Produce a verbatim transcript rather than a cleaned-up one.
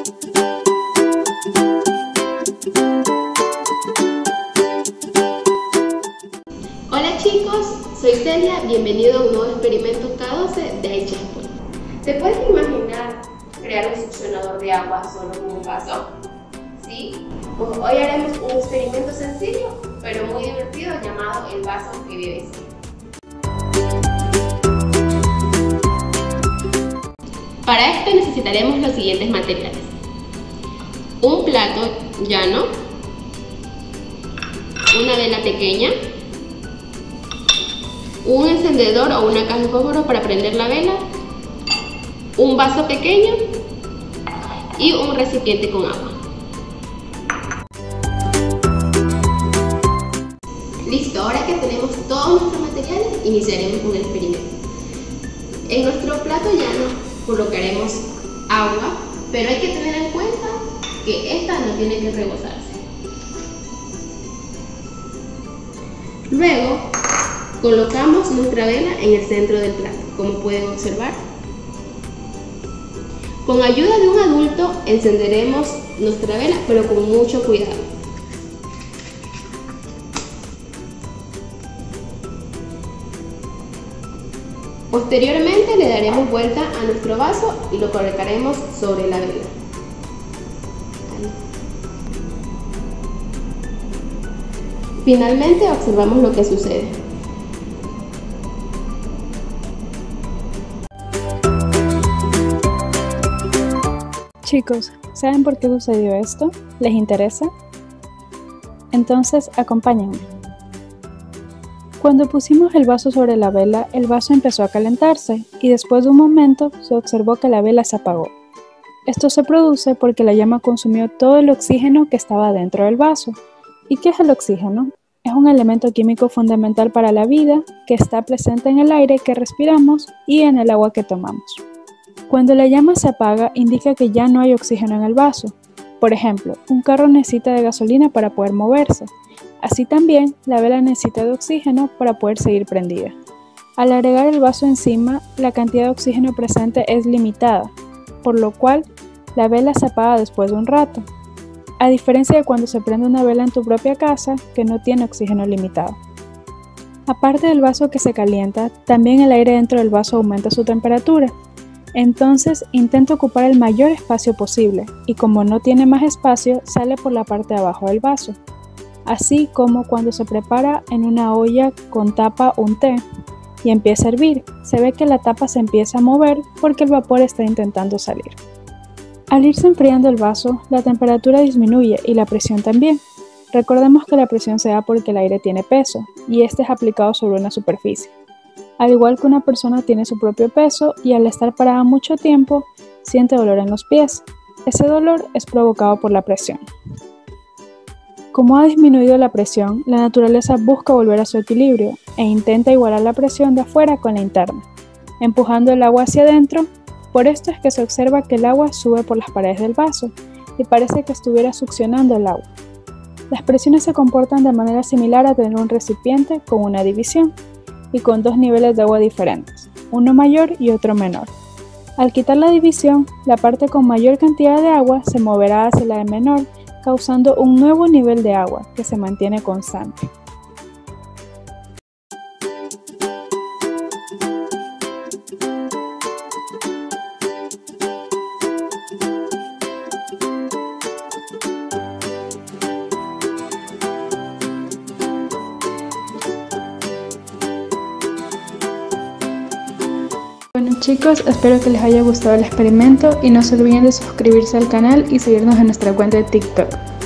Hola chicos, soy Celia, bienvenido a un nuevo experimento K doce de iChesspoint. ¿Te puedes imaginar crear un succionador de agua solo con un vaso? ¿Sí? Pues hoy haremos un experimento sencillo, pero muy divertido, llamado el vaso que bebe sí. Para esto necesitaremos los siguientes materiales: un plato llano, una vela pequeña, un encendedor o una caja de fósforo para prender la vela, un vaso pequeño y un recipiente con agua. Listo, ahora que tenemos todos nuestros materiales, iniciaremos con el experimento. En nuestro plato llano colocaremos agua, pero hay que tener en cuenta que esta no tiene que rebosarse. Luego colocamos nuestra vela en el centro del plato, como pueden observar. Con ayuda de un adulto encenderemos nuestra vela, pero con mucho cuidado. Posteriormente le daremos vuelta a nuestro vaso y lo colocaremos sobre la vela. Finalmente observamos lo que sucede. Chicos, ¿saben por qué sucedió esto? ¿Les interesa? Entonces, acompáñenme. Cuando pusimos el vaso sobre la vela, el vaso empezó a calentarse y después de un momento se observó que la vela se apagó. Esto se produce porque la llama consumió todo el oxígeno que estaba dentro del vaso. ¿Y qué es el oxígeno? Es un elemento químico fundamental para la vida que está presente en el aire que respiramos y en el agua que tomamos. Cuando la llama se apaga, indica que ya no hay oxígeno en el vaso. Por ejemplo, un carro necesita de gasolina para poder moverse. Así también, la vela necesita de oxígeno para poder seguir prendida. Al agregar el vaso encima, la cantidad de oxígeno presente es limitada, por lo cual la vela se apaga después de un rato. A diferencia de cuando se prende una vela en tu propia casa, que no tiene oxígeno limitado. Aparte del vaso que se calienta, también el aire dentro del vaso aumenta su temperatura. Entonces intenta ocupar el mayor espacio posible y como no tiene más espacio, sale por la parte de abajo del vaso. Así como cuando se prepara en una olla con tapa un té y empieza a hervir, se ve que la tapa se empieza a mover porque el vapor está intentando salir. Al irse enfriando el vaso, la temperatura disminuye y la presión también. Recordemos que la presión se da porque el aire tiene peso y este es aplicado sobre una superficie. Al igual que una persona tiene su propio peso y al estar parada mucho tiempo, siente dolor en los pies. Ese dolor es provocado por la presión. Como ha disminuido la presión, la naturaleza busca volver a su equilibrio e intenta igualar la presión de afuera con la interna, empujando el agua hacia adentro. Por esto es que se observa que el agua sube por las paredes del vaso y parece que estuviera succionando el agua. Las presiones se comportan de manera similar a tener un recipiente con una división y con dos niveles de agua diferentes, uno mayor y otro menor. Al quitar la división, la parte con mayor cantidad de agua se moverá hacia la de menor, causando un nuevo nivel de agua que se mantiene constante. Bueno chicos, espero que les haya gustado el experimento y no se olviden de suscribirse al canal y seguirnos en nuestra cuenta de TikTok.